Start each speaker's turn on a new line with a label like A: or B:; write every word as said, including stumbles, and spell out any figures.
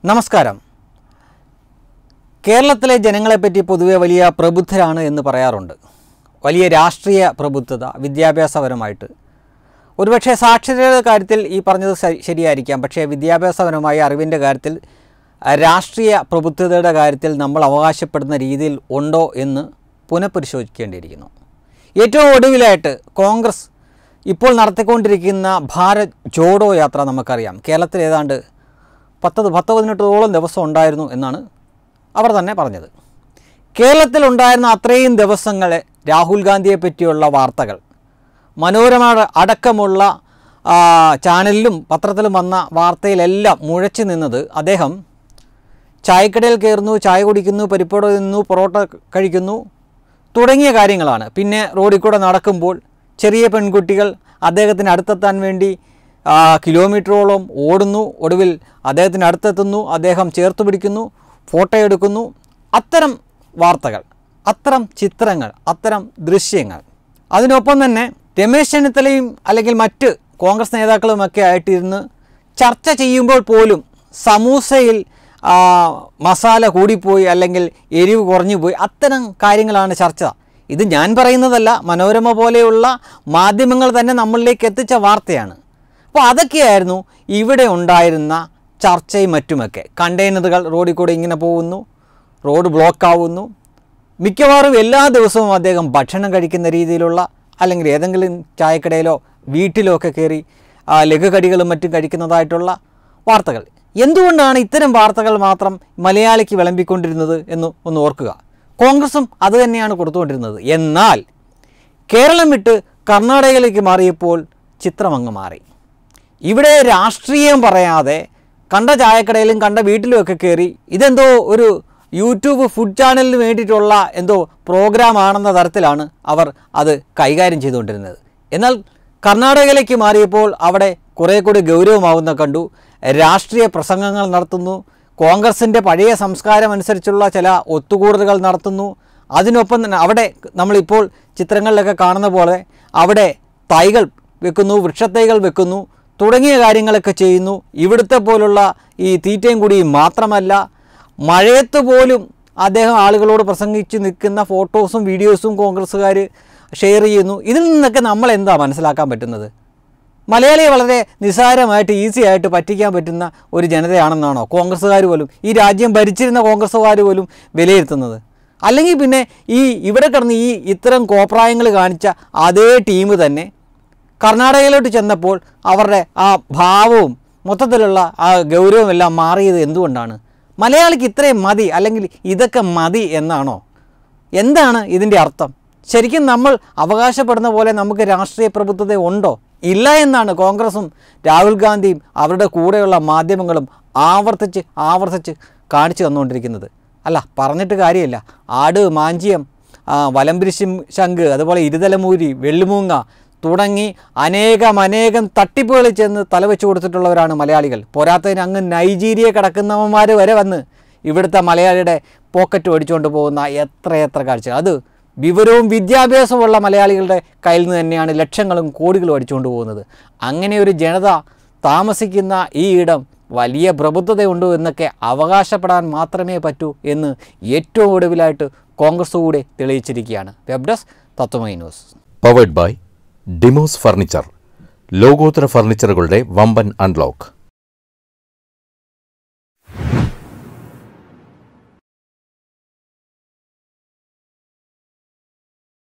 A: നമസ്കാരം. കേരളത്തിലെ ജനങ്ങളെപ്പറ്റി പൊതുവെ വലിയ പ്രബുദ്ധരാണ് എന്ന് പറയാറുണ്ട്. വലിയ രാഷ്ട്രീയ പ്രബുദ്ധത, വിദ്യാഭ്യാസപരമായിട്ട്. ഒരുപക്ഷെ സാക്ഷരതയുടെ കാര്യത്തിൽ ഈ പറഞ്ഞത് ശരിയായിരിക്കാം. പക്ഷേ വിദ്യാഭ്യാസപരമായ അറിവിൻ്റെ കാര്യത്തിൽ, രാഷ്ട്രീയ പ്രബുദ്ധതയുടെ കാര്യത്തിൽ നമ്മൾ അവകാശപ്പെടുന്ന രീതിയിൽ ഉണ്ടോ എന്ന് പുനഃപരിശോധിക്കേണ്ടിയിരിക്കുന്നു. ഏറ്റവും ഒടുവിലായിട്ട് കോൺഗ്രസ് ഇപ്പോൾ നടത്തിക്കൊണ്ടിരിക്കുന്ന ഭാരത് ജോഡോ യാത്ര നമുക്കറിയാം. കേരളത്തിൽ ഏതാണ്ട് പത്ത് പത്ത് പതിനെട്ടോളം ദിവസം ഉണ്ടായിരുന്നു എന്നാണ് അവർ തന്നെ പറഞ്ഞത്. കേരളത്തിലുണ്ടായിരുന്ന അത്രയും ദിവസങ്ങളെ രാഹുൽ ഗാന്ധിയെ പറ്റിയുള്ള വാർത്തകൾ, മനോരമ അടക്കമുള്ള ചാനലിലും പത്രത്തിലും വന്ന വാർത്തയിലെല്ലാം മുഴച്ചു നിന്നത് അദ്ദേഹം ചായക്കടയിൽ കയറുന്നു, ചായ കുടിക്കുന്നു, പരിപ്പോട തിന്നു, പൊറോട്ട കഴിക്കുന്നു തുടങ്ങിയ കാര്യങ്ങളാണ്. പിന്നെ റോഡിൽ കൂടെ നടക്കുമ്പോൾ ചെറിയ പെൺകുട്ടികൾ അദ്ദേഹത്തിന് അടുത്തെത്താൻ വേണ്ടി കിലോമീറ്ററോളം ഓടുന്നു. ഒടുവിൽ അദ്ദേഹത്തിന് അടുത്തെത്തുന്നു, അദ്ദേഹം ചേർത്ത് പിടിക്കുന്നു, ഫോട്ടോ എടുക്കുന്നു. അത്തരം വാർത്തകൾ, അത്തരം ചിത്രങ്ങൾ, അത്തരം ദൃശ്യങ്ങൾ. അതിനൊപ്പം തന്നെ രമേശ് ചെന്നിത്തലയും അല്ലെങ്കിൽ മറ്റ് കോൺഗ്രസ് നേതാക്കളുമൊക്കെ ആയിട്ടിരുന്ന് ചർച്ച ചെയ്യുമ്പോൾ പോലും സമൂസയിൽ മസാല കൂടിപ്പോയി അല്ലെങ്കിൽ എരിവ് കുറഞ്ഞു പോയി, അത്തരം കാര്യങ്ങളാണ് ചർച്ച. ഇത് ഞാൻ പറയുന്നതല്ല, മനോരമ പോലെയുള്ള മാധ്യമങ്ങൾ തന്നെ നമ്മളിലേക്ക് എത്തിച്ച വാർത്തയാണ്. അപ്പോൾ അതൊക്കെയായിരുന്നു ഇവിടെ ഉണ്ടായിരുന്ന ചർച്ചയും മറ്റുമൊക്കെ. കണ്ടെയ്നറുകൾ റോഡിൽ കൂടെ ഇങ്ങനെ പോകുന്നു, റോഡ് ബ്ലോക്കാവുന്നു. മിക്കവാറും എല്ലാ ദിവസവും അദ്ദേഹം ഭക്ഷണം കഴിക്കുന്ന രീതിയിലുള്ള, അല്ലെങ്കിൽ ഏതെങ്കിലും ചായക്കടയിലോ വീട്ടിലോ ഒക്കെ കയറി ലഘുകടികളും മറ്റും കഴിക്കുന്നതായിട്ടുള്ള വാർത്തകൾ. എന്തുകൊണ്ടാണ് ഇത്തരം വാർത്തകൾ മാത്രം മലയാളിക്ക് വിളമ്പിക്കൊണ്ടിരുന്നത് എന്ന് ഒന്ന് ഓർക്കുക. കോൺഗ്രസും അതുതന്നെയാണ് കൊടുത്തുകൊണ്ടിരുന്നത്. എന്നാൽ കേരളം വിട്ട് കർണാടകയിലേക്ക് മാറിയപ്പോൾ ചിത്രമങ്ങ് മാറി. ഇവിടെ രാഷ്ട്രീയം പറയാതെ കണ്ട ചായക്കടയിലും കണ്ട വീട്ടിലുമൊക്കെ കയറി ഇതെന്തോ ഒരു യൂട്യൂബ് ഫുഡ് ചാനലിന് വേണ്ടിയിട്ടുള്ള എന്തോ പ്രോഗ്രാമാണെന്ന തരത്തിലാണ് അവർ അത് കൈകാര്യം ചെയ്തുകൊണ്ടിരുന്നത്. എന്നാൽ കർണാടകയിലേക്ക് മാറിയപ്പോൾ അവിടെ കുറേ കൂടി ഗൗരവമാവുന്ന കണ്ടു. രാഷ്ട്രീയ പ്രസംഗങ്ങൾ നടത്തുന്നു, കോൺഗ്രസിൻ്റെ പഴയ സംസ്കാരം അനുസരിച്ചുള്ള ചില ഒത്തുകൂടലുകൾ നടത്തുന്നു. അതിനൊപ്പം തന്നെ അവിടെ നമ്മളിപ്പോൾ ചിത്രങ്ങളിലൊക്കെ കാണുന്ന പോലെ അവിടെ തൈകൾ വെക്കുന്നു, വൃക്ഷത്തൈകൾ വെക്കുന്നു തുടങ്ങിയ കാര്യങ്ങളൊക്കെ ചെയ്യുന്നു. ഇവിടുത്തെ പോലുള്ള ഈ തീറ്റയും കൂടിയും മാത്രമല്ല, മഴയത്ത് പോലും അദ്ദേഹം ആളുകളോട് പ്രസംഗിച്ച് നിൽക്കുന്ന ഫോട്ടോസും വീഡിയോസും കോൺഗ്രസ്സുകാർ ഷെയർ ചെയ്യുന്നു. ഇതിൽ നിന്നൊക്കെ നമ്മൾ എന്താ മനസ്സിലാക്കാൻ പറ്റുന്നത്? മലയാളിയെ വളരെ നിസ്സാരമായിട്ട് ഈസി ആയിട്ട് പറ്റിക്കാൻ പറ്റുന്ന ഒരു ജനതയാണെന്നാണോ കോൺഗ്രസ്സുകാർ പോലും, ഈ രാജ്യം ഭരിച്ചിരുന്ന കോൺഗ്രസ്സുകാർ പോലും വിലയിരുത്തുന്നത്? അല്ലെങ്കിൽ പിന്നെ ഈ ഇവിടെ കിടന്ന് ഈ ഇത്തരം കോപ്രായങ്ങൾ കാണിച്ച അതേ ടീം തന്നെ കർണാടകയിലോട്ട് ചെന്നപ്പോൾ അവരുടെ ആ ഭാവവും മൊത്തത്തിലുള്ള ആ ഗൗരവം എല്ലാം മാറിയത് എന്തുകൊണ്ടാണ്? മലയാളിക്ക് ഇത്രയും മതി, അല്ലെങ്കിൽ ഇതൊക്കെ മതി എന്നാണോ? എന്താണ് ഇതിൻ്റെ അർത്ഥം? ശരിക്കും നമ്മൾ അവകാശപ്പെടുന്ന പോലെ നമുക്ക് രാഷ്ട്രീയ പ്രബുദ്ധത ഉണ്ടോ? ഇല്ല എന്നാണ് കോൺഗ്രസും രാഹുൽ ഗാന്ധിയും അവരുടെ കൂടെയുള്ള മാധ്യമങ്ങളും ആവർത്തിച്ച് ആവർത്തിച്ച് കാണിച്ചു തന്നുകൊണ്ടിരിക്കുന്നത്. അല്ല, പറഞ്ഞിട്ട് കാര്യമില്ല. ആട്, മാഞ്ചിയം, വലംപിരിശി ശംഖ്, അതുപോലെ ഇരുതലമൂരി, വെള്ളിമൂങ്ങ തുടങ്ങി അനേകം അനേകം തട്ടിപ്പുകളിൽ ചെന്ന് തലവെച്ച് കൊടുത്തിട്ടുള്ളവരാണ് മലയാളികൾ. പോരാത്തതിന് അങ്ങ് നൈജീരിയ കിടക്കുന്നവന്മാർ വരെ വന്ന് ഇവിടുത്തെ മലയാളിയുടെ പോക്കറ്റ് ഓടിച്ചുകൊണ്ട് പോകുന്ന എത്രയെത്ര കാഴ്ച. അത് വിവരവും വിദ്യാഭ്യാസമുള്ള മലയാളികളുടെ കയ്യിൽ നിന്ന് തന്നെയാണ് ലക്ഷങ്ങളും കോടികളും അടിച്ചുകൊണ്ട് പോകുന്നത്. അങ്ങനെ ഒരു ജനത താമസിക്കുന്ന ഈ ഇടം വലിയ പ്രബുദ്ധതയുണ്ടോ എന്നൊക്കെ അവകാശപ്പെടാൻ മാത്രമേ പറ്റൂ എന്ന് ഏറ്റവും ഒടുവിലായിട്ട് കോൺഗ്രസ് കൂടെ തെളിയിച്ചിരിക്കുകയാണ്. Web desk Tatwamayi news.
B: Powered by Demos furniture. ലോകോത്തര ഫർണിച്ചറുകളുടെ വമ്പൻ അൺലോക്ക്.